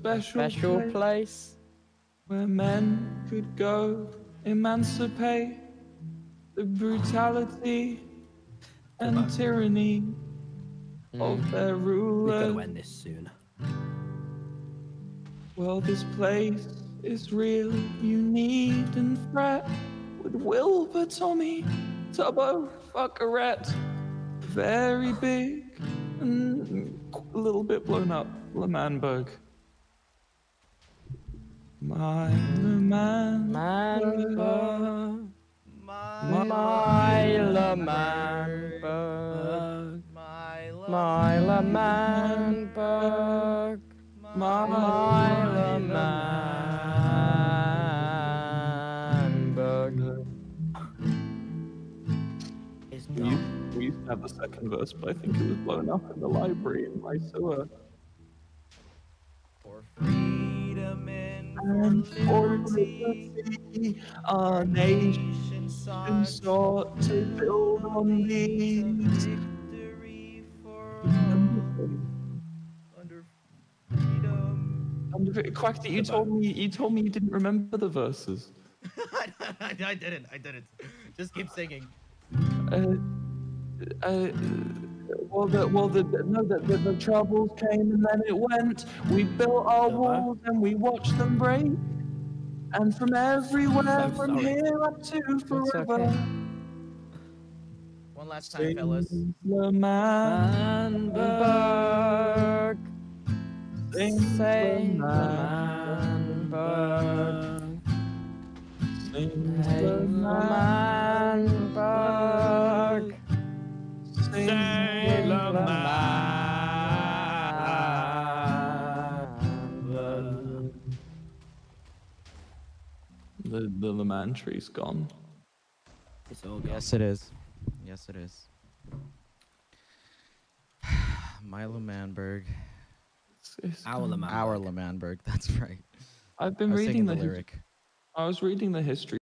special place where men could go emancipate the brutality and tyranny of their rulers. We've got to end this soon. Well, this place is really unique and threat with Wilbur, Tommy, Tubbo, Fuckerette. Very big and a little bit blown up, Lemanberg. My Lemanberg. My Lemanberg. My Lemanberg. My Lemanberg. We used to have the second verse, but I think it was blown up in the library in my sewer. For freedom and for liberty, our nation sought to build on these. Quacked, you told me you didn't remember the verses. I didn't. Just keep singing. The troubles came and then it went. We built our walls and we watched them break. And from everywhere, from here up to forever. Okay. One last time, fellas. Lemanberg. Sing Lemanberg. Sing Lemanberg. Sing Lemanberg. The Leman tree's gone. It's all gone. Yes, it is. Yes, it is. My Lemanberg. Our Lemanberg. Our Lemanberg. That's right. I've been I was reading singing the lyric. I was reading the history